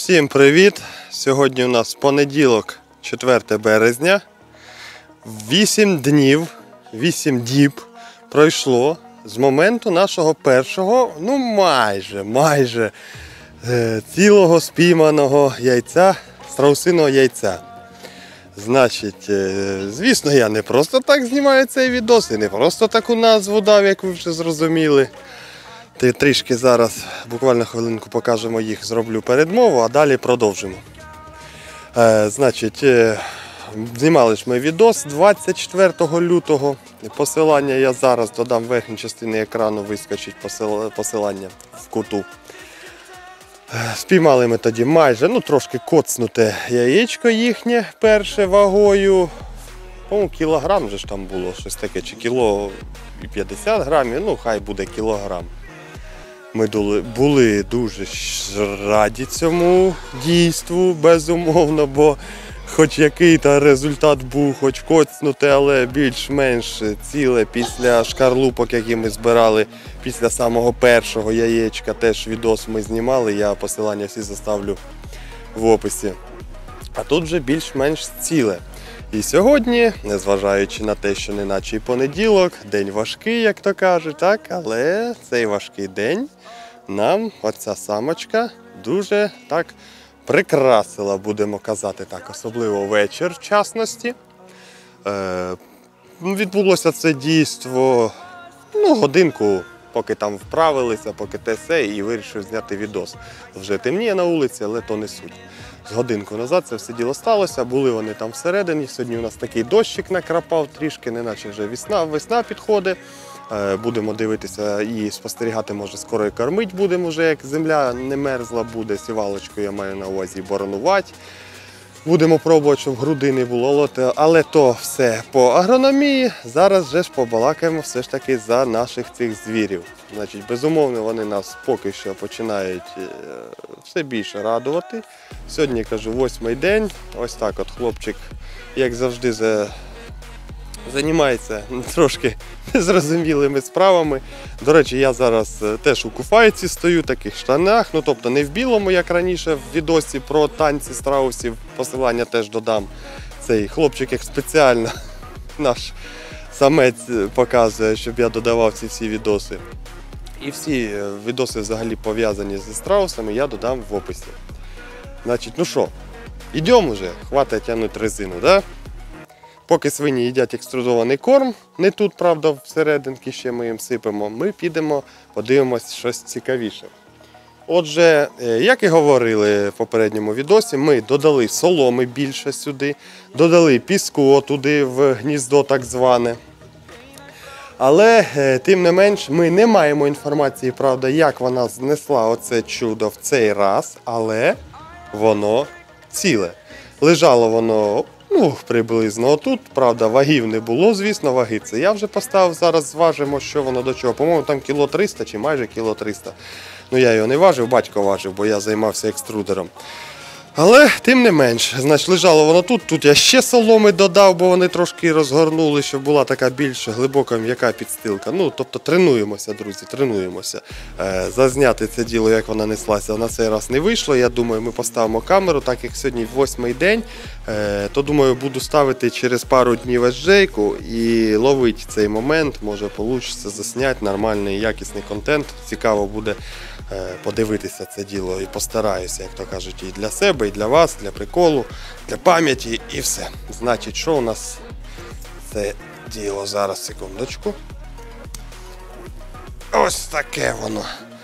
Всім привіт! Сьогодні у нас понеділок, 4 березня. 8 діб пройшло з моменту нашого першого, майже цілого спійманого яйця, страусиного яйця. Значить, звісно, я не просто так знімаю цей відос і не просто таку назву дав, як ви вже зрозуміли. Трішки зараз, буквально хвилинку покажемо їх, зроблю передмову, а далі продовжимо. Значить, знімали ж ми відос 24 лютого. Посилання я зараз додам в верхній частині екрану, вискочить посилання в куту. Спіймали ми тоді майже, трошки коцнуте яєчко їхнє, перше вагою. По-моєму, кілограм же ж там було, щось таке, чи кіло і 50 грамів, хай буде кілограм. Ми були дуже раді цьому дійству, безумовно, бо хоч який-то результат був, хоч коцнути, але більш-менш ціле після шкарлупок, які ми збирали після самого першого яєчка, теж відос ми знімали, я посилання всі заставлю в описі. А тут вже більш-менш ціле. І сьогодні, незважаючи на те, що неначе й понеділок, день важкий, як то кажуть, так, але цей важкий день нам оця самочка дуже так прикрасила, будемо казати так, особливо вечір в частності. Відбулося це дійство годинку, поки там вправилися, поки те все, і вирішив зняти відос. Вже темніє на вулиці, але то не суть. З годинку назад це все діло сталося, були вони там всередині. Сьогодні у нас такий дощик накрапав трішки, неначе вже весна підходить. Будемо дивитися і спостерігати, може скоро і кормити будемо вже, як земля не мерзла буде, сівалочку я маю на увазі боронувати. Будемо пробувати, щоб груди не було, але то все по агрономії. Зараз вже ж побалакаємо все ж таки за наших цих звірів. Значить, безумовно, вони нас поки що починають все більше радувати. Сьогодні, кажу, 8-й день. Ось так от хлопчик, як завжди, займається трошки незрозумілими справами. До речі, я зараз теж у куфайці стою, таких штанах, тобто не в білому, як раніше в відосі про танці страусів, посилання теж додам. Цей хлопчик як спеціально наш самець показує, щоб я додавав ці всі відоси. І всі відоси взагалі пов'язані зі страусами я додам в описі. Значить, йдемо вже, хватить тягнути резину, да? Поки свині їдять екструдований корм, не тут, правда, всерединки ще ми їм сипемо, ми підемо, подивимось щось цікавіше. Отже, як і говорили в попередньому відосі, ми додали соломи більше сюди, додали піску туди в гніздо так зване. Але, тим не менш, ми не маємо інформації, правда, як вона знесла оце чудо в цей раз, але воно ціле. Лежало воно приблизно отут, правда, вагів не було, звісно, ваги це я вже поставив, зараз зважимо, що воно до чого. По-моєму, там кіло 300 чи майже кіло 300. Я його не важив, батько важив, бо я займався екструдером. Але, тим не менш, значить, лежало воно тут я ще соломи додав, бо вони трошки розгорнули, щоб була така більш глибока м'яка підстилка. Тобто тренуємося, друзі, тренуємося. Зазняти це діло, як вона неслася, на цей раз не вийшло. Я думаю, ми поставимо камеру, так як сьогодні 8-й день, то, думаю, буду ставити через пару днів SJ-ку і ловити цей момент, може вийде засняти нормальний, якісний контент. Цікаво буде подивитися це діло і постараюся, як то кажуть, і для себе, і для вас, для приколу, для пам'яті і все. Значить, що у нас це діло? Зараз, секундочку. Ось таке воно.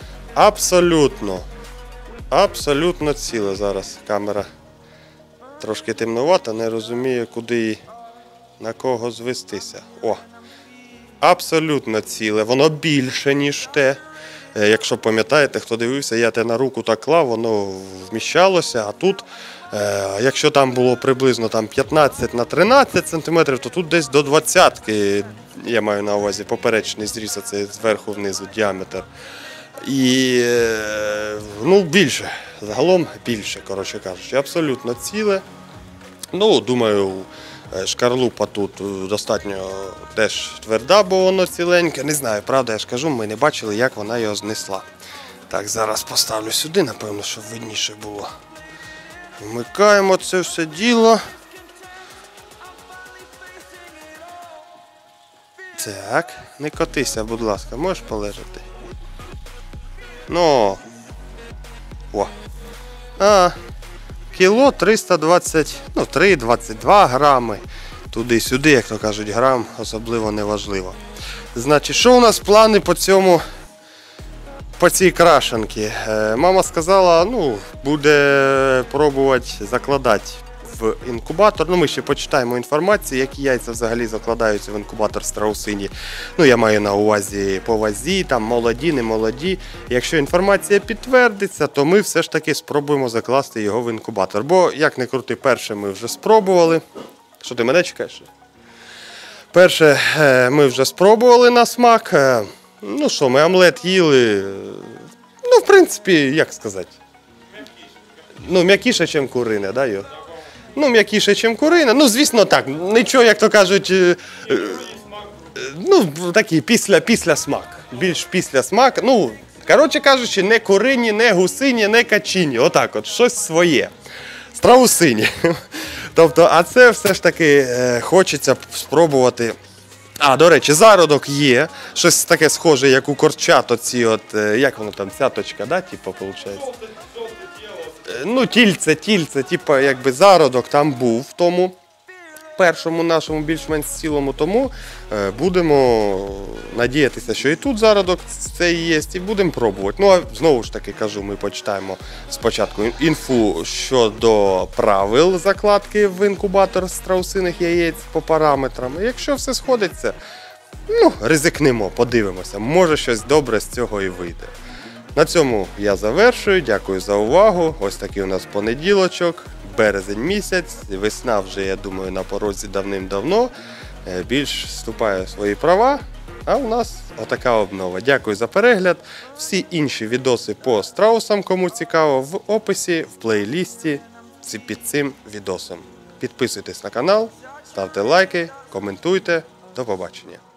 Абсолютно ціле. Зараз камера трошки темнувата, не розумію, куди і на кого звестися. Абсолютно ціле. Воно більше, ніж те. Якщо пам'ятаєте, хто дивився, я те на руку так клав, воно вміщалося, а тут, якщо там було приблизно 15 на 13 см, то тут десь до 20-ки, я маю на увазі поперечний зріз, це зверху внизу діаметр. І, більше, загалом більше, коротше кажучи, абсолютно ціле. Думаю, шкарлупа тут достатньо теж тверда, бо воно ціленьке. Не знаю, правда, я ж кажу, ми не бачили, як вона його знесла. Так, зараз поставлю сюди, напевно, щоб видніше було. Вмикаємо це все діло. Так, не котися, будь ласка, можеш полежати? Ну. О. Кіло 320, 3,22 грами. Туди-сюди, як то кажуть, грам особливо не важливо. Значить, що у нас плани по цій крашенці? Мама сказала, буде пробувати закладати в інкубатор. Ми ще почитаємо інформацію, які яйця взагалі закладаються в інкубатор страусині. Я маю на увазі по вазі, там молоді, не молоді. Якщо інформація підтвердиться, то ми все ж таки спробуємо закласти його в інкубатор. Бо, як не крути, перше ми вже спробували. Що ти мене чекаєш? Перше ми вже спробували на смак. Ми омлет їли. В принципі, як сказати? М'якіше, ніж курине, да, його? М'якіше, ніж курине. Звісно, так. Нічого, як то кажуть, такий після смак. Більш після смак. Коротше кажучи, не курині, не гусині, не качині. Отак от, щось своє. Страусині. Тобто, а це все ж таки хочеться спробувати. До речі, зародок є. Щось таке схоже, як у курчат, оці як воно там, цяточка, да, виходить? Тільце, якби зародок там був в тому першому нашому більш-менш цілому, тому будемо надіятися, що і тут зародок цей є, і будемо пробувати. Знову ж таки кажу, ми почитаємо спочатку інфу щодо правил закладки в інкубатор страусиних яєць по параметрам. Якщо все сходиться, ризикнемо, подивимося, може щось добре з цього і вийде. На цьому я завершую, дякую за увагу. Ось такий у нас понеділочок, березень місяць, весна вже, я думаю, на порозі давним-давно, більш вступає в свої права, а у нас отака обнова. Дякую за перегляд. Всі інші відоси по страусам, кому цікаво, в описі, в плейлісті під цим відосом. Підписуйтесь на канал, ставте лайки, коментуйте. До побачення.